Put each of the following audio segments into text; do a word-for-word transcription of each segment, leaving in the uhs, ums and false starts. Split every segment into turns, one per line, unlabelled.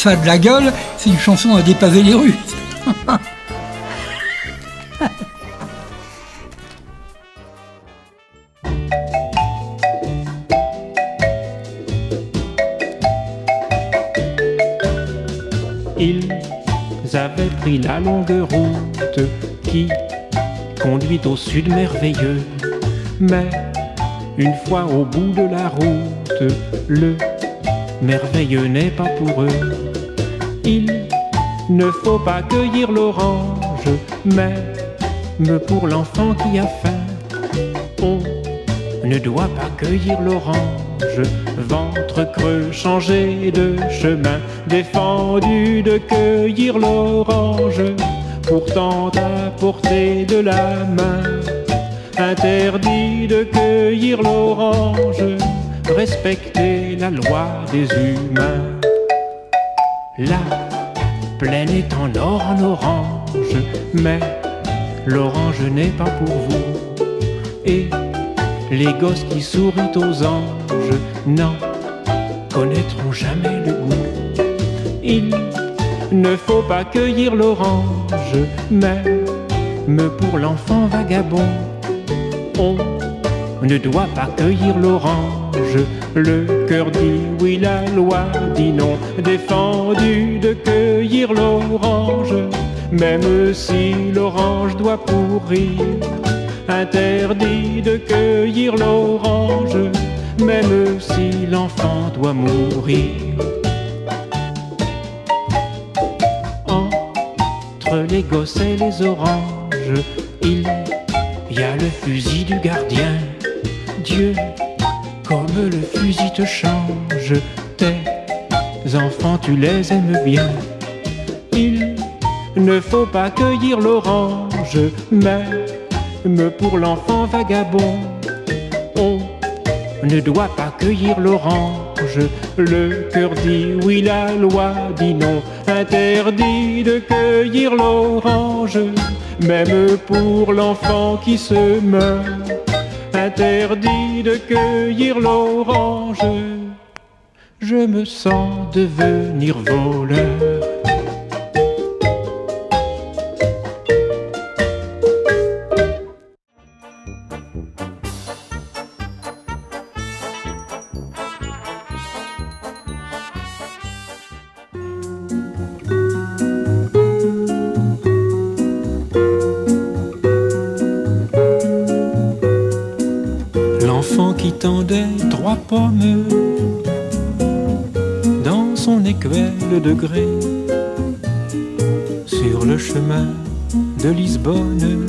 Ça a de la gueule, c'est une chanson à dépaver les rues.
Ils avaient pris la longue route qui conduit au sud merveilleux. Mais une fois au bout de la route, le merveilleux n'est pas pour eux. Il ne faut pas cueillir l'orange, mais pour l'enfant qui a faim. On ne doit pas cueillir l'orange, ventre creux, changer de chemin, défendu de cueillir l'orange, pourtant à portée de la main. Interdit de cueillir l'orange, respecter la loi des humains. La plaine est en or en orange, mais l'orange n'est pas pour vous. Et les gosses qui sourient aux anges n'en connaîtront jamais le goût. Il ne faut pas cueillir l'orange, même pour l'enfant vagabond. On ne doit pas cueillir l'orange, le cœur dit oui, la loi dit non. Défendu de cueillir l'orange, même si l'orange doit pourrir. Interdit de cueillir l'orange, même si l'enfant doit mourir. Entre les gosses et les oranges, il y a le fusil du gardien. Dieu, comme le fusil te change, tes enfants tu les aimes bien. Il ne faut pas cueillir l'orange, mais pour l'enfant vagabond. On ne doit pas cueillir l'orange, le cœur dit oui, la loi dit non. Interdit de cueillir l'orange, même pour l'enfant qui se meurt. Interdit de cueillir l'orange, je me sens devenir voleur. L'enfant qui tendait trois pommes dans son écuelle de grès sur le chemin de Lisbonne.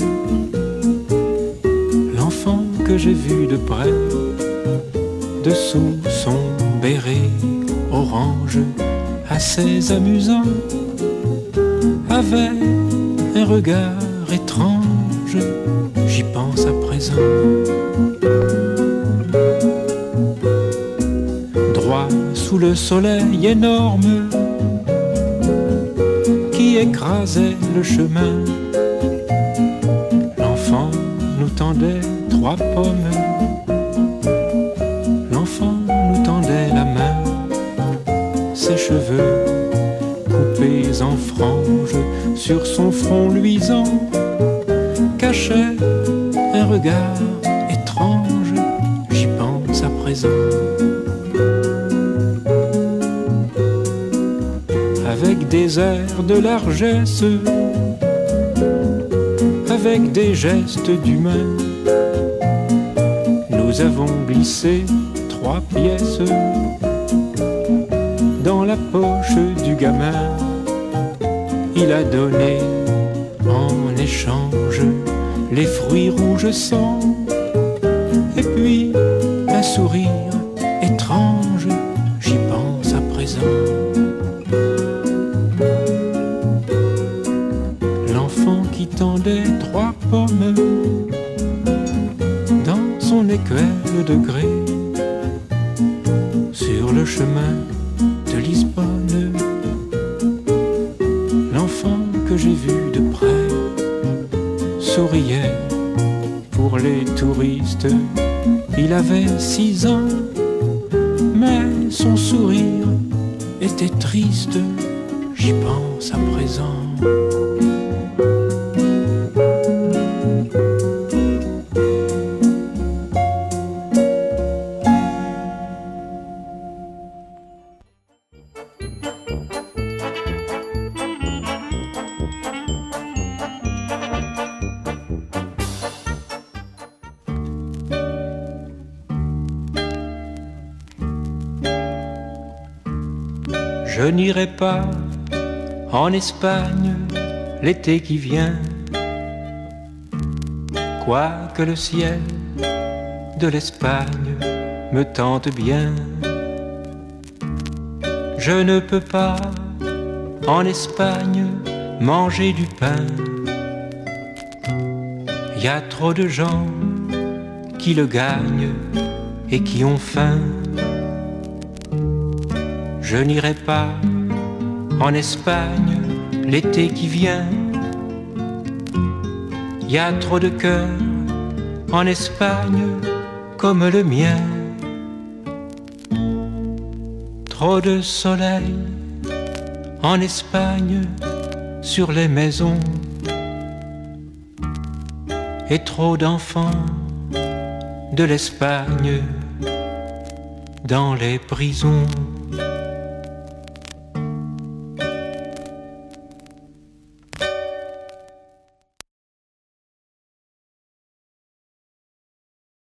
L'enfant que j'ai vu de près, dessous son béret orange assez amusant, avait un regard étrange, j'y pense à présent. Droit sous le soleil énorme qui écrasait le chemin, l'enfant nous tendait trois pommes. L'enfant nous tendait la main, ses cheveux coupés en franges sur son front luisant cachaient un regard étrange, j'y pense à présent. Avec des airs de largesse, avec des gestes d'humain, nous avons glissé trois pièces dans la poche du gamin. Il a donné en échange les fruits rouges sang, et puis un sourire étrange, j'y pense à présent. L'enfant qui tendait trois pommes dans son écuelle de grès sur le chemin de Lisbonne. L'enfant que j'ai vu de près souriait pour les touristes. Il avait six ans, mais son sourire était triste, j'y pense à présent. Je n'irai pas en Espagne l'été qui vient, quoique le ciel de l'Espagne me tente bien. Je ne peux pas en Espagne manger du pain. Y a trop de gens qui le gagnent et qui ont faim. Je n'irai pas en Espagne l'été qui vient. Y a trop de cœurs en Espagne comme le mien. Trop de soleil en Espagne sur les maisons et trop d'enfants de l'Espagne dans les prisons.